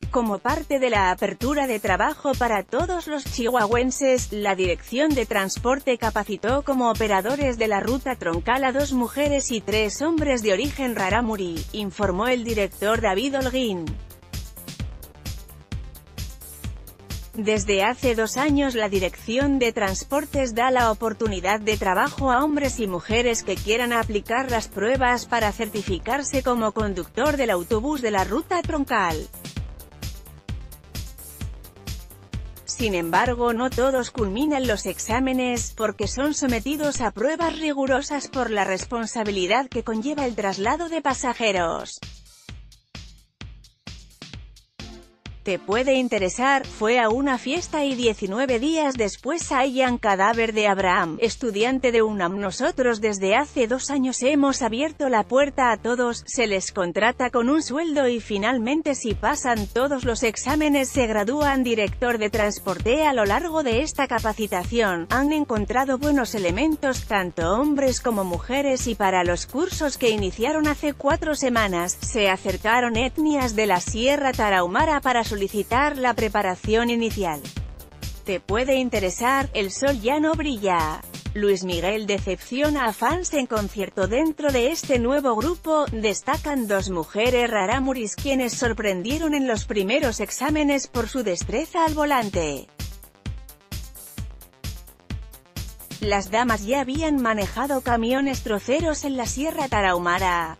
Como parte de la apertura de trabajo para todos los chihuahuenses, la Dirección de Transporte capacitó como operadores de la ruta troncal a 2 mujeres y 3 hombres de origen rarámuri, informó el director David Holguín. Desde hace 2 años la Dirección de Transportes da la oportunidad de trabajo a hombres y mujeres que quieran aplicar las pruebas para certificarse como conductor del autobús de la ruta troncal. Sin embargo, no todos culminan los exámenes, porque son sometidos a pruebas rigurosas por la responsabilidad que conlleva el traslado de pasajeros. Te puede interesar, fue a una fiesta y 19 días después hallan cadáver de Abraham, estudiante de UNAM. Nosotros desde hace 2 años hemos abierto la puerta a todos, se les contrata con un sueldo y finalmente si pasan todos los exámenes se gradúan. Director de Transporte. A lo largo de esta capacitación, han encontrado buenos elementos, tanto hombres como mujeres, y para los cursos que iniciaron hace 4 semanas, se acercaron etnias de la Sierra Tarahumara para solicitar la preparación inicial. Te puede interesar, el sol ya no brilla. Luis Miguel decepciona a fans en concierto. Dentro de este nuevo grupo, destacan 2 mujeres rarámuris quienes sorprendieron en los primeros exámenes por su destreza al volante. Las damas ya habían manejado camiones troceros en la Sierra Tarahumara.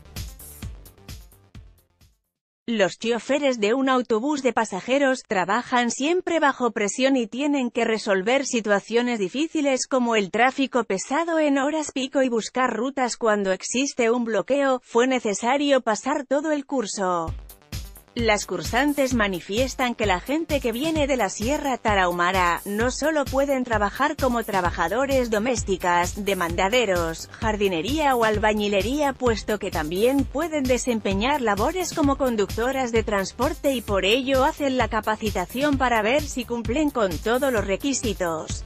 Los choferes de un autobús de pasajeros trabajan siempre bajo presión y tienen que resolver situaciones difíciles como el tráfico pesado en horas pico y buscar rutas cuando existe un bloqueo. Fue necesario pasar todo el curso. Las cursantes manifiestan que la gente que viene de la Sierra Tarahumara, no solo pueden trabajar como trabajadores domésticas, de mandaderos, jardinería o albañilería, puesto que también pueden desempeñar labores como conductoras de transporte y por ello hacen la capacitación para ver si cumplen con todos los requisitos.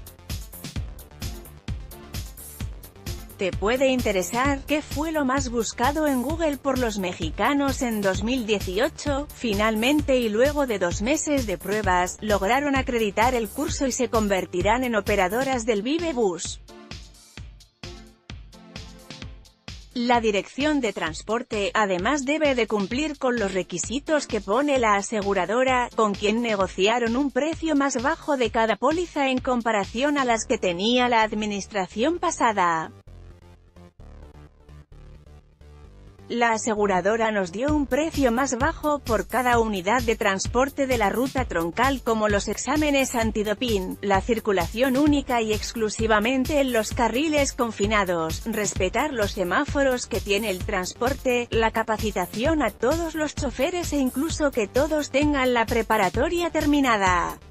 Te puede interesar, ¿qué fue lo más buscado en Google por los mexicanos en 2018? Finalmente y luego de 2 meses de pruebas, lograron acreditar el curso y se convertirán en operadoras del Vive Bus. La Dirección de Transporte, además debe de cumplir con los requisitos que pone la aseguradora, con quien negociaron un precio más bajo de cada póliza en comparación a las que tenía la administración pasada. La aseguradora nos dio un precio más bajo por cada unidad de transporte de la ruta troncal, como los exámenes antidoping, la circulación única y exclusivamente en los carriles confinados, respetar los semáforos que tiene el transporte, la capacitación a todos los choferes e incluso que todos tengan la preparatoria terminada.